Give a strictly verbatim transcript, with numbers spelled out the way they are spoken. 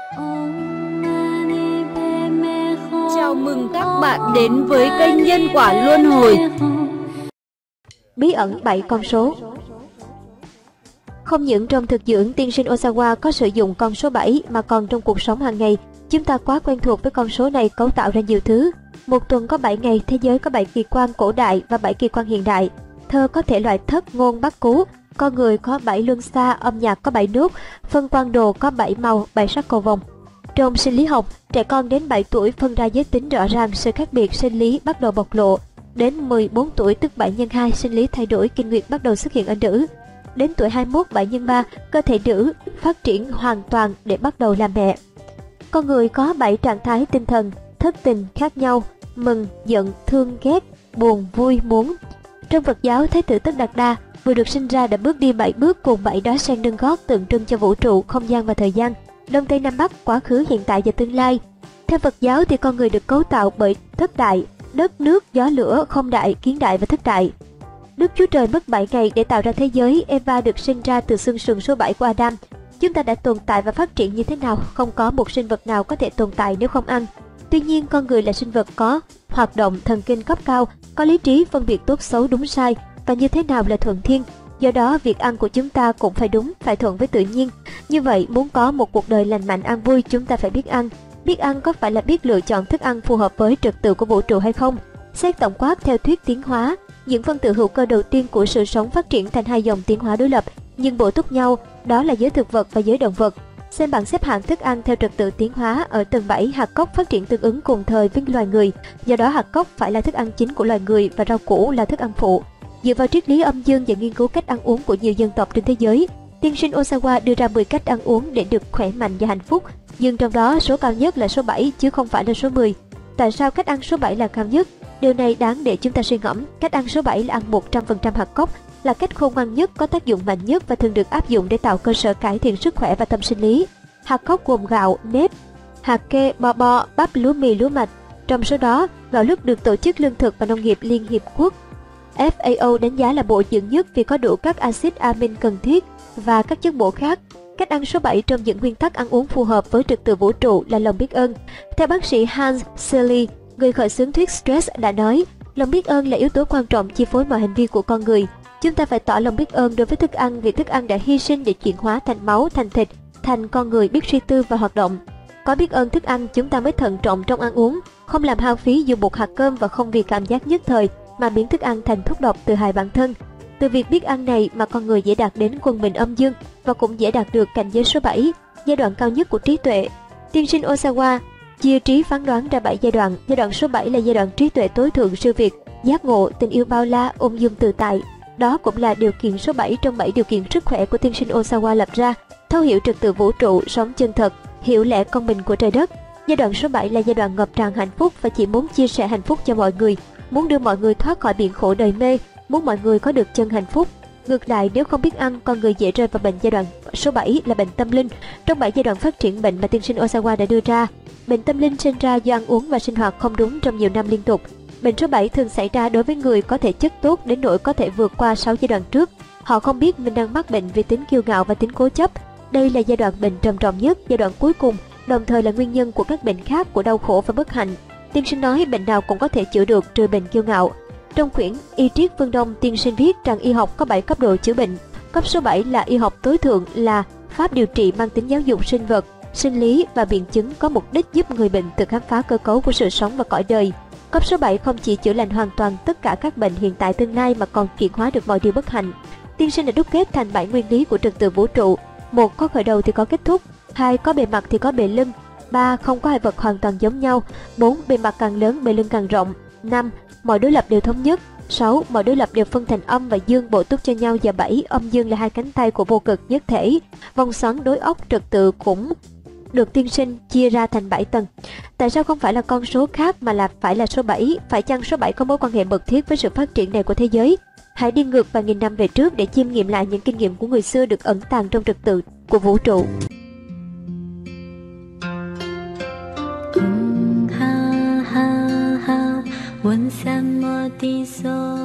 Chào mừng các bạn đến với kênh Nhân Quả Luân Hồi. Bí ẩn bảy con số. Không những trong thực dưỡng, tiên sinh Osawa có sử dụng con số bảy mà còn trong cuộc sống hàng ngày, chúng ta quá quen thuộc với con số này cấu tạo ra nhiều thứ. Một tuần có bảy ngày, thế giới có bảy kỳ quan cổ đại và bảy kỳ quan hiện đại. Thơ có thể loại thất ngôn bắt cú, con người có bảy luân xa, âm nhạc có bảy nốt, phân quang đồ có bảy màu, bảy sắc cầu vồng. Trong sinh lý học, trẻ con đến bảy tuổi phân ra giới tính rõ ràng, sự khác biệt sinh lý bắt đầu bộc lộ. Đến mười bốn tuổi tức bảy nhân hai, sinh lý thay đổi, kinh nguyệt bắt đầu xuất hiện ở nữ. Đến tuổi hai mươi mốt, bảy nhân ba, cơ thể nữ phát triển hoàn toàn để bắt đầu làm mẹ. Con người có bảy trạng thái tinh thần, thất tình khác nhau, mừng, giận, thương, ghét, buồn, vui, muốn. Trong Phật giáo, Thái tử Tất Đạt Đa vừa được sinh ra đã bước đi bảy bước cùng bảy đóa sen nâng gót tượng trưng cho vũ trụ, không gian và thời gian, Đông Tây Nam Bắc, quá khứ, hiện tại và tương lai. Theo Phật giáo thì con người được cấu tạo bởi thất đại, đất, nước, gió, lửa, không đại, kiến đại và thất đại. Đức Chúa Trời mất bảy ngày để tạo ra thế giới. Eva được sinh ra từ xương sườn số bảy của Adam. Chúng ta đã tồn tại và phát triển như thế nào? Không có một sinh vật nào có thể tồn tại nếu không ăn. Tuy nhiên, con người là sinh vật có hoạt động thần kinh cấp cao, có lý trí, phân biệt tốt xấu đúng sai và như thế nào là thuận thiên. Do đó, việc ăn của chúng ta cũng phải đúng, phải thuận với tự nhiên. Như vậy, muốn có một cuộc đời lành mạnh an vui, chúng ta phải biết ăn. Biết ăn có phải là biết lựa chọn thức ăn phù hợp với trật tự của vũ trụ hay không? Xét tổng quát theo thuyết tiến hóa, những phân tử hữu cơ đầu tiên của sự sống phát triển thành hai dòng tiến hóa đối lập nhưng bổ túc nhau, đó là giới thực vật và giới động vật. Xem bảng xếp hạng thức ăn theo trật tự tiến hóa, ở tầng bảy, hạt cóc phát triển tương ứng cùng thời với loài người, do đó hạt cóc phải là thức ăn chính của loài người và rau củ là thức ăn phụ. Dựa vào triết lý âm dương và nghiên cứu cách ăn uống của nhiều dân tộc trên thế giới, tiên sinh Osawa đưa ra mười cách ăn uống để được khỏe mạnh và hạnh phúc, nhưng trong đó số cao nhất là số bảy chứ không phải là số mười. Tại sao cách ăn số bảy là cao nhất? Điều này đáng để chúng ta suy ngẫm. Cách ăn số bảy là ăn một trăm phần trăm hạt cóc, là cách khôn ngoan nhất, có tác dụng mạnh nhất và thường được áp dụng để tạo cơ sở cải thiện sức khỏe và tâm sinh lý. Hạt cóc gồm gạo, nếp, hạt kê, bo bo, bắp, lúa mì, lúa mạch. Trong số đó, gạo lứt được Tổ chức Lương thực và Nông nghiệp Liên Hiệp Quốc F A O đánh giá là bổ dưỡng nhất vì có đủ các axit amin cần thiết và các chất bổ khác. Cách ăn số bảy trong những nguyên tắc ăn uống phù hợp với trật tự vũ trụ là lòng biết ơn. Theo bác sĩ Hans Selye, người khởi xướng thuyết stress đã nói, lòng biết ơn là yếu tố quan trọng chi phối mọi hành vi của con người. Chúng ta phải tỏ lòng biết ơn đối với thức ăn vì thức ăn đã hy sinh để chuyển hóa thành máu, thành thịt, thành con người biết suy tư và hoạt động. Có biết ơn thức ăn, chúng ta mới thận trọng trong ăn uống, không làm hao phí dù một hạt cơm và không vì cảm giác nhất thời mà biến thức ăn thành thuốc độc tự hại bản thân. Từ việc biết ăn này mà con người dễ đạt đến quân bình âm dương và cũng dễ đạt được cảnh giới số bảy, giai đoạn cao nhất của trí tuệ. Tiên sinh Osawa chia trí phán đoán ra bảy giai đoạn. Giai đoạn số bảy là giai đoạn trí tuệ tối thượng siêu việt, giác ngộ, tình yêu bao la, ung dung tự tại. Đó cũng là điều kiện số bảy trong bảy điều kiện sức khỏe của tiên sinh Osawa lập ra. Thấu hiểu trật tự vũ trụ, sống chân thật, hiểu lẽ công bình của trời đất. Giai đoạn số bảy là giai đoạn ngập tràn hạnh phúc và chỉ muốn chia sẻ hạnh phúc cho mọi người, muốn đưa mọi người thoát khỏi biển khổ đời mê, muốn mọi người có được chân hạnh phúc. Ngược lại, nếu không biết ăn, con người dễ rơi vào bệnh giai đoạn số bảy là bệnh tâm linh. Trong bảy giai đoạn phát triển bệnh mà tiên sinh Osawa đã đưa ra, bệnh tâm linh sinh ra do ăn uống và sinh hoạt không đúng trong nhiều năm liên tục. Bệnh số bảy thường xảy ra đối với người có thể chất tốt đến nỗi có thể vượt qua sáu giai đoạn trước. Họ không biết mình đang mắc bệnh vì tính kiêu ngạo và tính cố chấp. Đây là giai đoạn bệnh trầm trọng nhất, giai đoạn cuối cùng, đồng thời là nguyên nhân của các bệnh khác, của đau khổ và bất hạnh. Tiên sinh nói bệnh nào cũng có thể chữa được trừ bệnh kiêu ngạo. Trong quyển Y Triết Phương Đông, tiên sinh viết rằng y học có bảy cấp độ chữa bệnh. Cấp số bảy là y học tối thượng, là pháp điều trị mang tính giáo dục sinh vật, sinh lý và biện chứng, có mục đích giúp người bệnh tự khám phá cơ cấu của sự sống và cõi đời. Cấp số bảy không chỉ chữa lành hoàn toàn tất cả các bệnh hiện tại tương lai mà còn chuyển hóa được mọi điều bất hạnh. Tiên sinh đã đúc kết thành bảy nguyên lý của trật tự vũ trụ. Một, có khởi đầu thì có kết thúc. Hai, có bề mặt thì có bề lưng. Ba, không có hai vật hoàn toàn giống nhau. Bốn, bề mặt càng lớn bề lưng càng rộng. Năm, mọi đối lập đều thống nhất. Sáu, mọi đối lập đều phân thành âm và dương bổ túc cho nhau. Và bảy, âm dương là hai cánh tay của vô cực nhất thể. Vòng xoắn đối ốc trật tự cũng được tiên sinh chia ra thành bảy tầng. Tại sao không phải là con số khác mà là phải là số bảy? Phải chăng số bảy có mối quan hệ mật thiết với sự phát triển này của thế giới? Hãy đi ngược vài nghìn năm về trước để chiêm nghiệm lại những kinh nghiệm của người xưa được ẩn tàng trong trật tự của vũ trụ. ha ha ha 问三摩地所